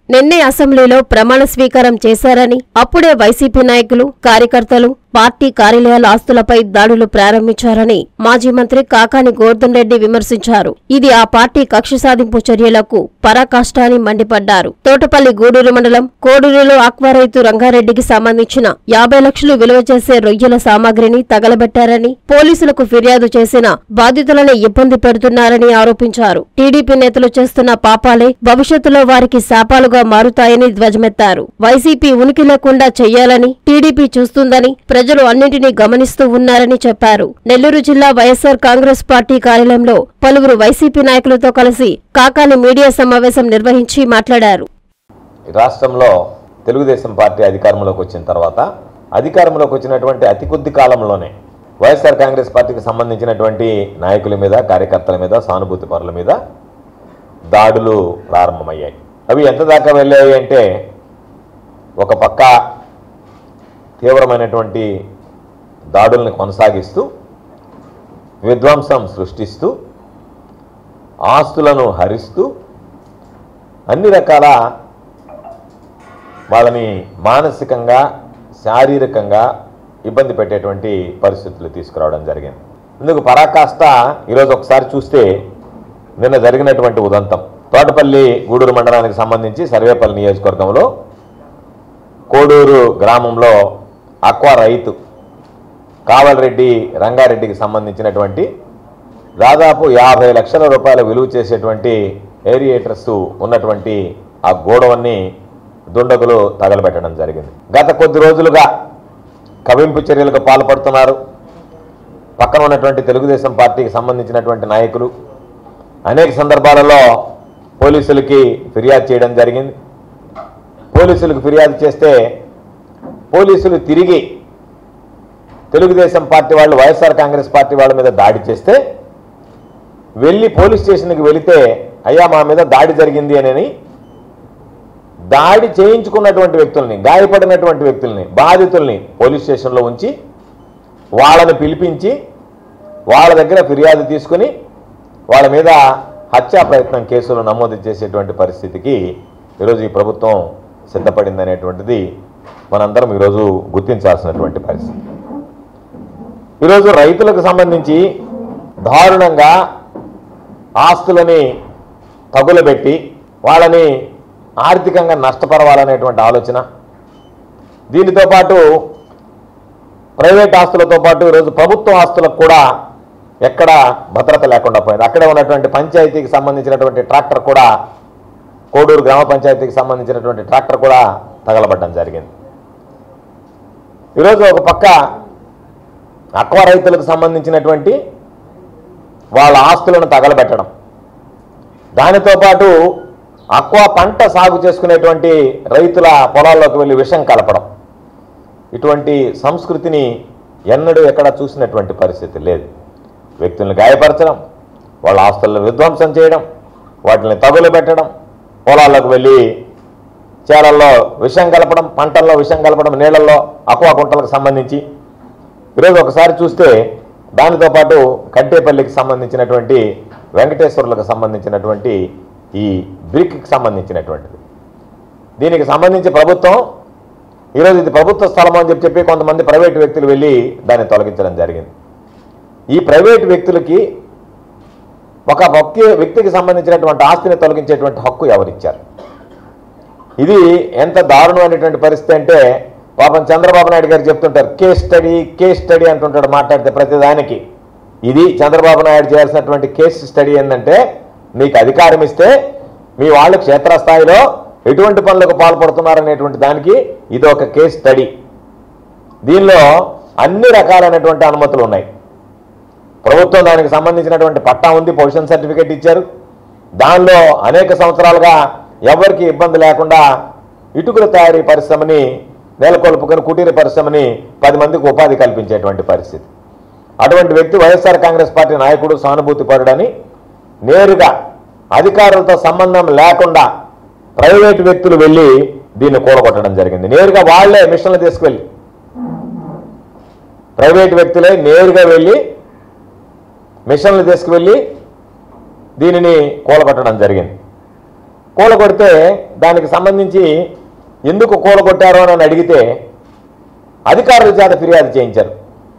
నిన్నే అసెంబ్లీలో ప్రమాణ స్వీకారం చేశారని, అప్పుడే వైసీపీ నాయకులు, కార్యకర్తలు పార్టీ కార్యాలయాల ఆస్తులపై దాడులు ప్రారంభించారని మాజీ మంత్రి కాకాని గోర్ధన్ రెడ్డి విమర్శించారు. ఇది ఆ పార్టీ కక్ష సాధింపు చర్యలకు పరాకాష్ట అని మండిపడ్డారు. తోటపల్లి గూడూరు మండలం కోడూరులో ఆక్వా రైతు రంగారెడ్డికి సంబంధించిన 50 లక్షలు విలువ చేసే రొయ్యల సామాగ్రిని తగలబెట్టారని, పోలీసులకు ఫిర్యాదు చేసిన బాధితులను ఇబ్బంది పెడుతున్నారని ఆరోపించారు. టీడీపీ నేతలు చేస్తున్న పాపాలే భవిష్యత్తులో వారికి శాపాలుగా మారుతాయని ధ్వజమెత్తారు. వైసీపీ ఉనికి లేకుండా చెయ్యాలని టీడీపీ చూస్తుందని, ప్రజలు అన్నింటినీ గమనిస్తూ ఉన్నారని చెప్పారు. నెల్లూరు జిల్లా వైఎస్సార్ కాంగ్రెస్ పార్టీ కార్యాలయంలో పలువురు వైసీపీ నాయకులతో కలిసి కాకాని మీడియా సమావేశం నిర్వహించి మాట్లాడారు. రాష్ట్రంలో తెలుగుదేశం పార్టీ అధికారంలోకి వచ్చిన తర్వాత అధికారంలోకి వచ్చినటువంటి అతి కొద్ది కాలంలోనే వైఎస్సార్ కాంగ్రెస్ పార్టీకి సంబంధించినటువంటి నాయకుల మీద, కార్యకర్తల మీద, సానుభూతి పరుల మీద దాడులు ప్రారంభమయ్యాయి. అవి ఎంత దాకా వెళ్ళాయి అంటే, ఒక పక్క తీవ్రమైనటువంటి దాడుల్ని కొనసాగిస్తూ, విధ్వంసం సృష్టిస్తూ, ఆస్తులను హరిస్తూ, అన్ని రకాల వాళ్ళని మానసికంగా, శారీరకంగా ఇబ్బంది పెట్టేటువంటి పరిస్థితులు తీసుకురావడం జరిగింది. ఇందుకు పరాకాష్ట ఈరోజు ఒకసారి చూస్తే నిన్న జరిగినటువంటి ఉదంతం. తోటపల్లి గూడూరు మండలానికి సంబంధించి సర్వేపల్లి నియోజకవర్గంలో కోడూరు గ్రామంలో ఆక్వా రైతు కావలరెడ్డి రంగారెడ్డికి సంబంధించినటువంటి దాదాపు 50 లక్షల రూపాయల విలువ చేసేటువంటి ఏరియేటర్స్ ఉన్నటువంటి ఆ గోడవన్ని దుండగులు తగలబెట్టడం జరిగింది. గత కొద్ది రోజులుగా కవింపు చర్యలకు పాల్పడుతున్నారు. పక్కన ఉన్నటువంటి తెలుగుదేశం పార్టీకి సంబంధించినటువంటి నాయకులు అనేక సందర్భాలలో పోలీసులకి ఫిర్యాదు చేయడం జరిగింది. పోలీసులకు ఫిర్యాదు చేస్తే పోలీసులు తిరిగి తెలుగుదేశం పార్టీ వాళ్ళు, వైఎస్ఆర్ కాంగ్రెస్ పార్టీ వాళ్ళ మీద దాడి చేస్తే వెళ్ళి పోలీస్ స్టేషన్కి వెళితే, అయ్యా మా మీద దాడి జరిగింది అని దాడి చేయించుకున్నటువంటి వ్యక్తుల్ని, గాయపడినటువంటి వ్యక్తుల్ని, బాధితుల్ని పోలీస్ స్టేషన్లో ఉంచి వాళ్ళని పిలిపించి వాళ్ళ దగ్గర ఫిర్యాదు తీసుకుని వాళ్ళ మీద హత్యా ప్రయత్నం కేసులు నమోదు చేసేటువంటి పరిస్థితికి ఈరోజు ఈ ప్రభుత్వం సిద్ధపడిందనేటువంటిది మనందరం ఈరోజు గుర్తించాల్సినటువంటి పరిస్థితి. ఈరోజు రైతులకు సంబంధించి దారుణంగా ఆస్తులని తగులబెట్టి వాళ్ళని ఆర్థికంగా నష్టపరవాలనేటువంటి ఆలోచన, దీనితో పాటు ప్రైవేట్ ఆస్తులతో పాటు ఈరోజు ప్రభుత్వ ఆస్తులకు కూడా ఎక్కడ భద్రత లేకుండా పోయింది. అక్కడే ఉన్నటువంటి పంచాయతీకి సంబంధించినటువంటి ట్రాక్టర్ కూడా, కోడూరు గ్రామ పంచాయతీకి సంబంధించినటువంటి ట్రాక్టర్ కూడా తగలబడ్డం జరిగింది. ఈరోజు ఒక పక్క ఆక్వా రైతులకు సంబంధించినటువంటి వాళ్ళ ఆస్తులను తగలబెట్టడం, దానితో పాటు ఆక్వా పంట సాగు చేసుకునేటువంటి రైతుల పొలాల్లోకి వెళ్ళి విషం కలపడం, ఇటువంటి సంస్కృతిని ఎన్నడూ ఎక్కడ చూసినటువంటి పరిస్థితి లేదు. వ్యక్తులను గాయపరచడం, వాళ్ళ ఆస్తులను విధ్వంసం చేయడం, వాటిని తగులబెట్టడం, పొలాల్లోకి వెళ్ళి చేలల్లో విషం కలపడం, పంటల్లో విషం కలపడం, నీళ్లలో ఆక్వా కుంటలకు సంబంధించి ఈరోజు ఒకసారి చూస్తే దానితో పాటు కట్టేపల్లికి సంబంధించినటువంటి వెంకటేశ్వర్లకు సంబంధించినటువంటి ఈ బ్రిక్కి సంబంధించినటువంటిది, దీనికి సంబంధించి ప్రభుత్వం ఈరోజు ఇది ప్రభుత్వ స్థలం అని చెప్పి కొంతమంది ప్రైవేటు వ్యక్తులు వెళ్ళి దాన్ని తొలగించడం జరిగింది. ఈ ప్రైవేటు వ్యక్తులకి ఒక వ్యక్తికి సంబంధించినటువంటి ఆస్తిని తొలగించేటువంటి హక్కు ఎవరిచ్చారు? ఇది ఎంత దారుణమైనటువంటి పరిస్థితి అంటే, పాపం చంద్రబాబు నాయుడు గారు చెప్తుంటారు, కేస్ స్టడీ అంటుంటాడు మాట్లాడితే ప్రతిదానికి. ఇది చంద్రబాబు నాయుడు చేయాల్సినటువంటి కేస్ స్టడీ ఏంటంటే, మీకు అధికారం ఇస్తే మీ వాళ్ళు క్షేత్రస్థాయిలో ఎటువంటి పనులకు పాల్పడుతున్నారనేటువంటి దానికి ఇది ఒక కేస్ స్టడీ. దీనిలో అన్ని రకాలైనటువంటి అనుమతులు ఉన్నాయి. ప్రభుత్వం దానికి సంబంధించినటువంటి పట్టా ఉంది, పొజిషన్ సర్టిఫికేట్ ఇచ్చారు. దానిలో అనేక సంవత్సరాలుగా ఎవరికి ఇబ్బంది లేకుండా ఇటుకల తయారీ పరిశ్రమని నెలకొల్పుకొని కుటీర పరిశ్రమని 10 మందికి ఉపాధి కల్పించేటువంటి పరిస్థితి. అటువంటి వ్యక్తి వైఎస్ఆర్ కాంగ్రెస్ పార్టీ నాయకుడు, సానుభూతి పరుడని నేరుగా అధికారులతో సంబంధం లేకుండా ప్రైవేటు వ్యక్తులు వెళ్ళి దీన్ని కూలగొట్టడం జరిగింది. నేరుగా వాళ్లే మిషన్లు తీసుకువెళ్ళి, ప్రైవేటు వ్యక్తులే నేరుగా వెళ్ళి మిషన్లు తీసుకువెళ్ళి దీనిని కూలగొట్టడం జరిగింది. కూలగొడితే దానికి సంబంధించి ఎందుకు కూలగొట్టారో అని అడిగితే అధికారుల చేత ఫిర్యాదు చేయించారు.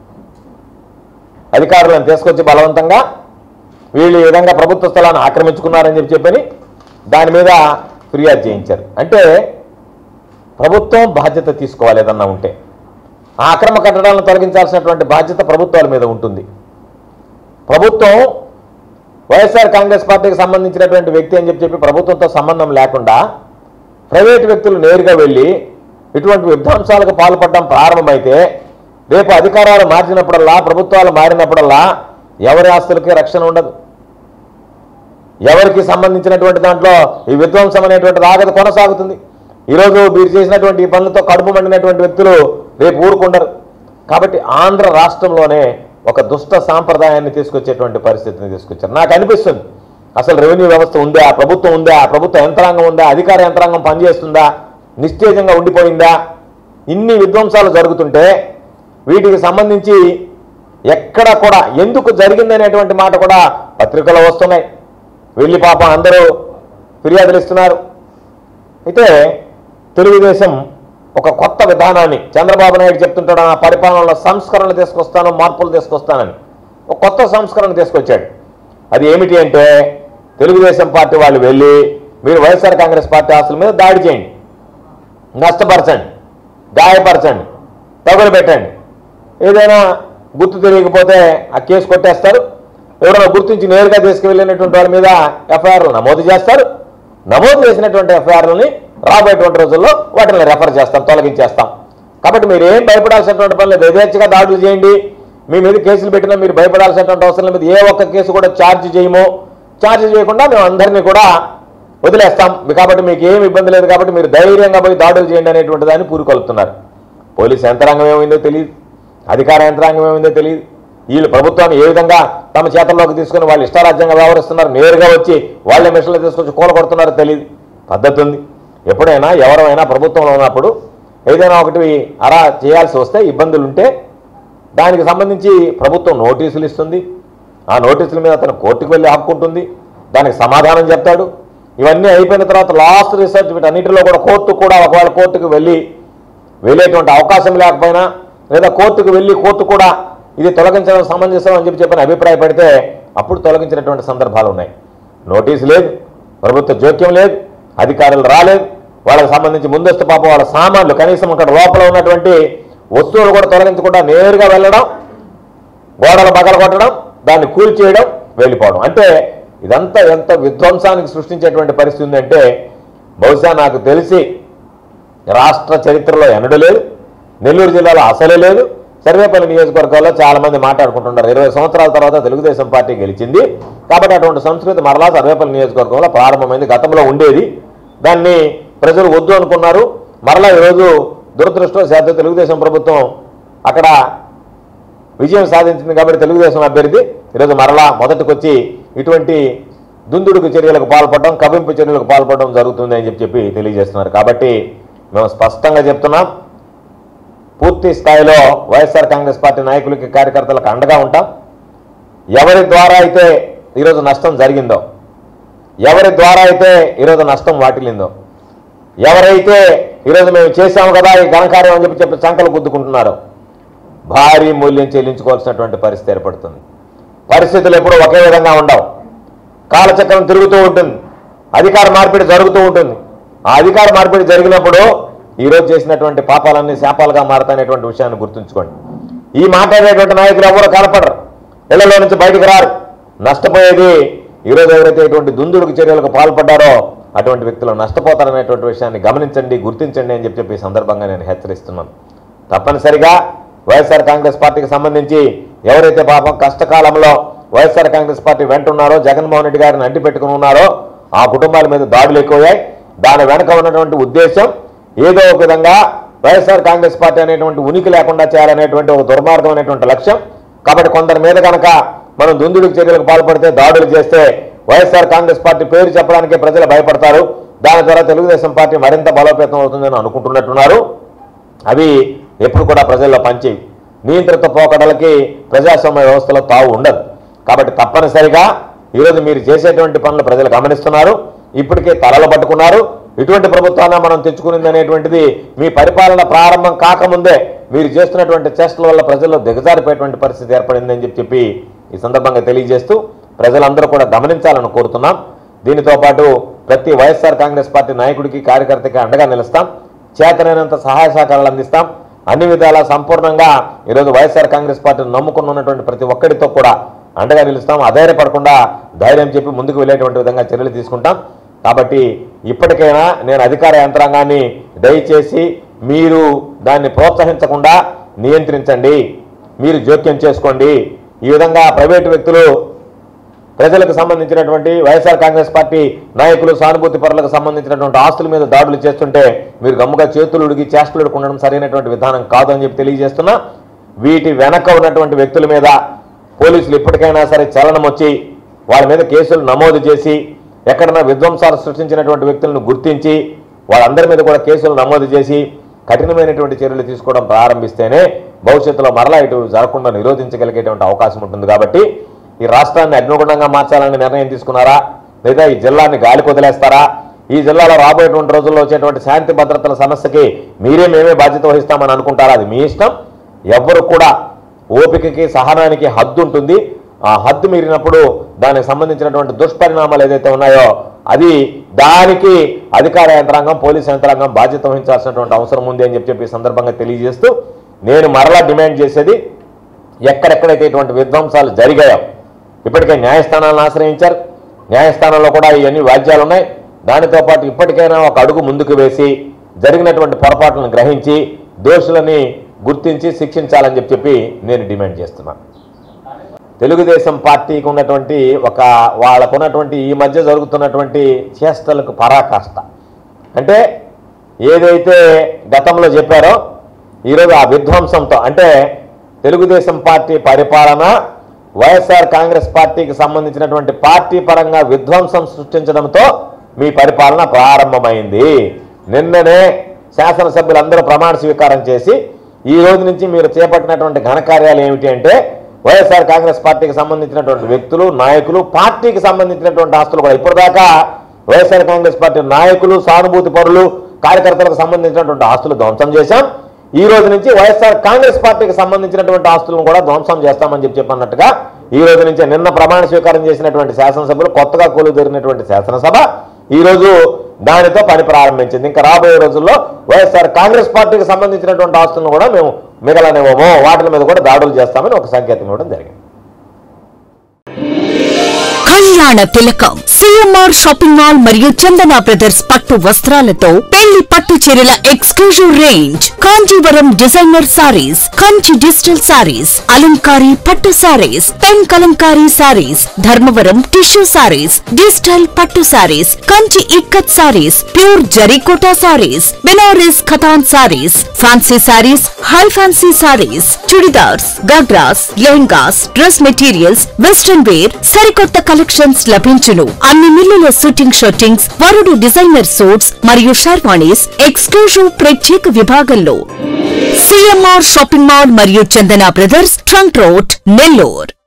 అధికారులను తీసుకొచ్చి బలవంతంగా వీళ్ళు ఈ విధంగా ప్రభుత్వ స్థలాన్ని ఆక్రమించుకున్నారని చెప్పని దాని మీద ఫిర్యాదు చేయించారు. అంటే ప్రభుత్వం బాధ్యత తీసుకోవాలి. ఏదన్నా ఉంటే ఆ అక్రమ కట్టడాలను తొలగించాల్సినటువంటి బాధ్యత ప్రభుత్వాల మీద ఉంటుంది. ప్రభుత్వం వైఎస్ఆర్ కాంగ్రెస్ పార్టీకి సంబంధించినటువంటి వ్యక్తి అని చెప్పి ప్రభుత్వంతో సంబంధం లేకుండా ప్రైవేటు వ్యక్తులు నేరుగా వెళ్ళి ఇటువంటి విధ్వంసాలకు పాల్పడడం ప్రారంభమైతే రేపు అధికారాలు మార్చినప్పుడల్లా, ప్రభుత్వాలు మారినప్పుడల్లా ఎవరి ఆస్తులకి రక్షణ ఉండదు. ఎవరికి సంబంధించినటువంటి దాంట్లో ఈ విధ్వంసం అనేటువంటిది ఆగదు, కొనసాగుతుంది. ఈరోజు మీరు చేసినటువంటి ఈ పనులతో కడుపు మండినటువంటి వ్యక్తులు రేపు ఊరుకుండరు. కాబట్టి ఆంధ్ర రాష్ట్రంలోనే ఒక దుష్ట సాంప్రదాయాన్ని తీసుకొచ్చేటువంటి పరిస్థితిని తీసుకొచ్చారు. నాకు అనిపిస్తుంది అసలు రెవెన్యూ వ్యవస్థ ఉందా, ప్రభుత్వం ఉందా, ప్రభుత్వ యంత్రాంగం ఉందా, అధికార యంత్రాంగం పనిచేస్తుందా, నిస్తేజంగా ఉండిపోయిందా? ఇన్ని విధ్వంసాలు జరుగుతుంటే వీటికి సంబంధించి ఎక్కడ కూడా ఎందుకు జరిగిందనేటువంటి మాట కూడా పత్రికలో వస్తున్నాయి. వెళ్ళి పాపం అందరూ ఫిర్యాదులు ఇస్తున్నారు. అయితే తెలుగుదేశం ఒక కొత్త విధానాన్ని చంద్రబాబు నాయుడు చెప్తుంటాడు, ఆ పరిపాలనలో సంస్కరణలు తీసుకొస్తాను, మార్పులు తీసుకొస్తానని ఒక కొత్త సంస్కరణ తీసుకొచ్చాడు. అది ఏమిటి అంటే తెలుగుదేశం పార్టీ వాళ్ళు వెళ్ళి మీరు వైఎస్ఆర్ కాంగ్రెస్ పార్టీ ఆస్తుల మీద దాడి చేయండి, నష్టపరచండి, గాయపరచండి, తగులు పెట్టండి. ఏదైనా గుర్తు తెలియకపోతే ఆ కేసు కొట్టేస్తారు. ఎవరైనా గుర్తించి నేరుగా తీసుకువెళ్ళినటువంటి వాళ్ళ మీద ఎఫ్ఐఆర్లు నమోదు చేస్తారు. నమోదు చేసినటువంటి ఎఫ్ఐఆర్లని రాబోయేటువంటి రోజుల్లో వాటిని రెఫర్ చేస్తాం, తొలగించేస్తాం. కాబట్టి మీరు ఏం భయపడాల్సినటువంటి పని లేదు. యథేచ్ఛగా దాడులు చేయండి. మీ మీద కేసులు పెట్టినా మీరు భయపడాల్సినటువంటి అవసరం లేదు. ఏ ఒక్క కేసు కూడా ఛార్జ్ చేయము. ఛార్జ్ చేయకుండా మేము అందరినీ కూడా వదిలేస్తాం. కాబట్టి మీకు ఏమి ఇబ్బంది లేదు. కాబట్టి మీరు ధైర్యంగా పోయి దాడులు చేయండి అనేటువంటి దాన్ని పూరుకొలుపుతున్నారు. పోలీసు యంత్రాంగం ఏమైందో తెలియదు, అధికార యంత్రాంగం ఏమైందో తెలియదు. వీళ్ళు ప్రభుత్వాన్ని ఏ విధంగా తమ చేతల్లోకి తీసుకుని వాళ్ళు ఇష్టారాజ్యంగా వ్యవహరిస్తున్నారు. నేరుగా వచ్చి వాళ్ళే మిషన్లు తీసుకొచ్చి కూలగొడుతున్నారో తెలియదు. పద్ధతి ఉంది. ఎప్పుడైనా ఎవరైనా ప్రభుత్వంలో ఉన్నప్పుడు ఏదైనా ఒకటి అలా చేయాల్సి వస్తే, ఇబ్బందులు ఉంటే దానికి సంబంధించి ప్రభుత్వం నోటీసులు ఇస్తుంది. ఆ నోటీసుల మీద అతను కోర్టుకు వెళ్ళి హక్కుంటుంది. దానికి సమాధానం చెప్తాడు. ఇవన్నీ అయిపోయిన తర్వాత లాస్ట్ రిసర్చ్ వీటన్నిటిలో కూడా కోర్టు కూడా ఒకవేళ కోర్టుకు వెళ్ళేటువంటి అవకాశం లేకపోయినా, లేదా కోర్టుకు వెళ్ళి కోర్టు కూడా ఇది తొలగించడం సమంజసం అని చెప్పిన అభిప్రాయపడితే అప్పుడు తొలగించినటువంటి సందర్భాలు ఉన్నాయి. నోటీసు లేదు, ప్రభుత్వ జోక్యం లేదు, అధికారులు రాలేదు. వాళ్ళకి సంబంధించి ముందస్తు పాపం వాళ్ళ సామాన్లు కనీసం అక్కడ లోపల ఉన్నటువంటి వస్తువులు కూడా తొలగించకుండా నేరుగా వెళ్ళడం, గోడలు పగలగొట్టడం, దాన్ని కూల్చేయడం, వెళ్ళిపోవడం. అంటే ఇదంతా ఎంత విధ్వంసానికి సృష్టించేటువంటి పరిస్థితి ఉందంటే బహుశా నాకు తెలిసి రాష్ట్ర చరిత్రలో ఎన్నడూ లేదు, నెల్లూరు జిల్లాలో అసలే లేదు. సర్వేపల్లి నియోజకవర్గాల్లో చాలా మంది మాట్లాడుకుంటున్నారు 20 సంవత్సరాల తర్వాత తెలుగుదేశం పార్టీ గెలిచింది కాబట్టి అటువంటి సంస్కృతి మరలా సర్వేపల్లి నియోజకవర్గంలో ప్రారంభమైంది. గతంలో ఉండేది, దాన్ని ప్రజలు వద్దు అనుకున్నారు. మరలా ఈరోజు దురదృష్టవశాత్తు తెలుగుదేశం ప్రభుత్వం అక్కడ విజయం సాధించింది కాబట్టి తెలుగుదేశం అభ్యర్థి ఈరోజు మరలా మొదటికొచ్చి ఇటువంటి దుందుడుకు చర్యలకు పాల్పడడం, కవింపు చర్యలకు పాల్పడడం జరుగుతుంది అని చెప్పి తెలియజేస్తున్నారు. కాబట్టి మేము స్పష్టంగా చెప్తున్నాం, పూర్తి స్థాయిలో వైఎస్ఆర్ కాంగ్రెస్ పార్టీ నాయకులకి, కార్యకర్తలకు అండగా ఉంటాం. ఎవరి ద్వారా అయితే ఈరోజు నష్టం జరిగిందో, ఎవరి ద్వారా అయితే ఈరోజు నష్టం వాటిల్లిందో, ఎవరైతే ఈరోజు మేము చేశాము కదా ఈ ఘనకార్యం అని చెప్పి చంకలు గుద్దుకుంటున్నారో భారీ మూల్యం చెల్లించుకోవాల్సినటువంటి పరిస్థితి ఏర్పడుతుంది. పరిస్థితులు ఎప్పుడూ ఒకే విధంగా ఉండవు. కాలచక్రం తిరుగుతూ ఉంటుంది, అధికార మార్పిడి జరుగుతూ ఉంటుంది. ఆ అధికార మార్పిడి జరిగినప్పుడు ఈరోజు చేసినటువంటి పాపాలన్నీ శాపాలుగా మారతాయనేటువంటి విషయాన్ని గుర్తుంచుకోండి. ఈ మాట్లాడేటువంటి నాయకులు ఎవరో కనపడరు, ఇళ్లలో నుంచి బయటకు రారు. నష్టపోయేది ఈరోజు ఎవరైతే ఇటువంటి దుందుడుకు చర్యలకు పాల్పడ్డారో అటువంటి వ్యక్తులు నష్టపోతారనేటువంటి విషయాన్ని గమనించండి, గుర్తించండి అని చెప్పి ఈ సందర్భంగా నేను హెచ్చరిస్తున్నాను. తప్పనిసరిగా వైఎస్ఆర్ కాంగ్రెస్ పార్టీకి సంబంధించి ఎవరైతే పాపం కష్టకాలంలో వైఎస్ఆర్ కాంగ్రెస్ పార్టీ వెంటున్నారో, జగన్మోహన్ రెడ్డి గారిని అంటి పెట్టుకుని ఉన్నారో ఆ కుటుంబాల మీద దాడులు ఎక్కువయ్యాయి. దాని వెనక ఉన్నటువంటి ఉద్దేశం ఏదో ఒక విధంగా వైఎస్ఆర్ కాంగ్రెస్ పార్టీ అనేటువంటి ఉనికి లేకుండా చేయాలనేటువంటి ఒక దుర్మార్గమైనటువంటి లక్ష్యం. కాబట్టి కొందరి మీద కనుక మనం దుందుడుకు చర్యలకు పాల్పడితే, దాడులు చేస్తే వైఎస్ఆర్ కాంగ్రెస్ పార్టీ పేరు చెప్పడానికే ప్రజలు భయపడతారు. దాని ద్వారా తెలుగుదేశం పార్టీ మరింత బలోపేతం అవుతుందని అనుకుంటున్నట్టున్నారు. అవి ఎప్పుడు కూడా ప్రజల్లో పనిచేవి. నియంత్రిత పోకడలకి ప్రజాస్వామ్య వ్యవస్థలో తావు ఉండదు. కాబట్టి తప్పనిసరిగా ఈరోజు మీరు చేసేటువంటి పనులు ప్రజలు గమనిస్తున్నారు. ఇప్పటికే తలలు పట్టుకున్నారు. ఇటువంటి ప్రభుత్వాన్ని మనం తెచ్చుకునింది అనేటువంటిది మీ పరిపాలన ప్రారంభం కాకముందే మీరు చేస్తున్నటువంటి చేష్టల వల్ల ప్రజల్లో దిగజారిపోయేటువంటి పరిస్థితి ఏర్పడిందని చెప్పి ఈ సందర్భంగా తెలియజేస్తూ ప్రజలందరూ కూడా గమనించాలని కోరుతున్నాం. దీనితో పాటు ప్రతి వైఎస్ఆర్ కాంగ్రెస్ పార్టీ నాయకుడికి కార్యకర్తకి అండగా నిలుస్తాం. చేతనైనంత సహాయ సహకారాలు అందిస్తాం. అన్ని విధాలా సంపూర్ణంగా ఈరోజు వైఎస్ఆర్ కాంగ్రెస్ పార్టీని నమ్ముకున్నటువంటి ప్రతి ఒక్కరితో కూడా అండగా నిలుస్తాం. అధైర్యపడకుండా ధైర్యం చెప్పి ముందుకు వెళ్ళేటువంటి విధంగా చర్యలు తీసుకుంటాం. కాబట్టి ఇప్పటికైనా నేను అధికార యంత్రాంగాన్ని దయచేసి మీరు దాన్ని ప్రోత్సహించకుండా నియంత్రించండి, మీరు జోక్యం చేసుకోండి. ఈ విధంగా ప్రైవేటు వ్యక్తులు ప్రజలకు సంబంధించినటువంటి వైఎస్ఆర్ కాంగ్రెస్ పార్టీ నాయకులు సానుభూతి పరులకు సంబంధించినటువంటి ఆస్తుల మీద దాడులు చేస్తుంటే మీరు గమ్ముగా చేతులు ఉడిగి చేష్టలు ఉండడం సరైనటువంటి విధానం కాదు అని చెప్పి తెలియజేస్తున్నా. వీటి వెనక ఉన్నటువంటి వ్యక్తుల మీద పోలీసులు ఇప్పటికైనా సరే చలనం వచ్చి వాళ్ళ మీద కేసులు నమోదు చేసి ఎక్కడైనా విధ్వంసాలు సృష్టించినటువంటి వ్యక్తులను గుర్తించి వాళ్ళందరి మీద కూడా కేసులు నమోదు చేసి కఠినమైనటువంటి చర్యలు తీసుకోవడం ప్రారంభిస్తేనే భవిష్యత్తులో మరలా ఇటు జరగకుండా నిరోధించగలిగేటువంటి అవకాశం ఉంటుంది. కాబట్టి ఈ రాష్ట్రాన్ని అగ్నిగుండంగా మార్చాలని నిర్ణయం తీసుకున్నారా, లేదా ఈ జిల్లాని గాలికి వదిలేస్తారా? ఈ జిల్లాలో రాబోయేటువంటి రోజుల్లో వచ్చేటువంటి శాంతి భద్రతల సమస్యకి మేమే బాధ్యత వహిస్తామని అనుకుంటారా? అది మీ ఇష్టం. ఎవ్వరు కూడా ఓపికకి సహనానికి హద్దు ఉంటుంది. ఆ హద్దు మీరినప్పుడు దానికి సంబంధించినటువంటి దుష్పరిణామాలు ఏదైతే ఉన్నాయో అది దానికి అధికార యంత్రాంగం పోలీసు యంత్రాంగం బాధ్యత వహించాల్సినటువంటి అవసరం ఉంది అని చెప్పి ఈ సందర్భంగా తెలియజేస్తూ నేను మరలా డిమాండ్ చేసేది, ఎక్కడెక్కడైతే ఇటువంటి విధ్వంసాలు జరిగాయో ఇప్పటికే న్యాయస్థానాలను ఆశ్రయించారు. న్యాయస్థానంలో కూడా ఇవన్నీ వాద్యాలు ఉన్నాయి. దానితో పాటు ఇప్పటికైనా ఒక అడుగు ముందుకు వేసి జరిగినటువంటి పొరపాట్లను గ్రహించి దోషులని గుర్తించి శిక్షించాలని చెప్పి నేను డిమాండ్ చేస్తున్నాను. తెలుగుదేశం పార్టీకి ఉన్నటువంటి వాళ్ళకున్నటువంటి ఈ మధ్య జరుగుతున్నటువంటి చేష్టలకు పరాకాష్ట అంటే ఏదైతే గతంలో చెప్పారో ఈరోజు ఆ విధ్వంసంతో అంటే తెలుగుదేశం పార్టీ పరిపాలన వైఎస్ఆర్ కాంగ్రెస్ పార్టీకి సంబంధించినటువంటి పార్టీ పరంగా విధ్వంసం సృష్టించడంతో మీ పరిపాలన ప్రారంభమైంది. నిన్ననే శాసనసభ్యులందరూ ప్రమాణ స్వీకారం చేసి ఈ రోజు నుంచి మీరు చేపట్టినటువంటి ఘనకార్యాలు ఏమిటి అంటే వైఎస్ఆర్ కాంగ్రెస్ పార్టీకి సంబంధించినటువంటి వ్యక్తులు నాయకులు పార్టీకి సంబంధించినటువంటి ఆస్తులు కూడా ఇప్పటిదాకా వైఎస్ఆర్ కాంగ్రెస్ పార్టీ నాయకులు సానుభూతి పరులు కార్యకర్తలకు సంబంధించినటువంటి ఆస్తులు ధ్వంసం చేశాం. ఈ రోజు నుంచి వైఎస్ఆర్ కాంగ్రెస్ పార్టీకి సంబంధించినటువంటి ఆస్తులను కూడా ధ్వంసం చేస్తామని చెప్పన్నట్టుగా ఈ రోజు నుంచే నిన్న ప్రమాణ స్వీకారం చేసినటువంటి శాసనసభ్యులు కొత్తగా కొలువుదీరినటువంటి శాసనసభ ఈ రోజు దానితో పని ప్రారంభించింది. ఇంకా రాబోయే రోజుల్లో వైఎస్ఆర్ కాంగ్రెస్ పార్టీకి సంబంధించినటువంటి ఆస్తులను కూడా మేము మిగలనివ్వము, వాటి మీద కూడా దాడులు చేస్తామని ఒక సంకేతం ఇవ్వడం జరిగింది. కళ్యాణ తిలకం సిఎంఆర్ షాపింగ్ మాల్ మరియు చందన బ్రదర్స్ పట్టు వస్త్రాలతో పెళ్లి పట్టు చీరల exclusive range, Kanjeevaram designer sarees, Kanchi digital sarees, అలంకారీ పట్టు sarees, pen kalamkari sarees, Dharmavaram tissue sarees, digital పట్టు సారీస్, కంచి ఇక్కత్ సారీస్, ప్యూర్ జరీకోటా సారీస్, బెనారస్ ఖతాన్ sarees, fancy sarees, high fancy sarees, churidars, ghagras, lehengas, dress materials, western wear, సరికొత్త కలెక్షన్స్ లభించును. అన్ని మిల్లుల షూటింగ్ షర్టింగ్స్, వరుడు డిజైనర్ సూట్స్ మరియు షర్వాణీస్ ఎక్స్క్లూజివ్ ప్రత్యేక విభాగంలో. సిఎంఆర్ షాపింగ్ మాల్ మరియు Chandana brothers, trunk road, Nellore.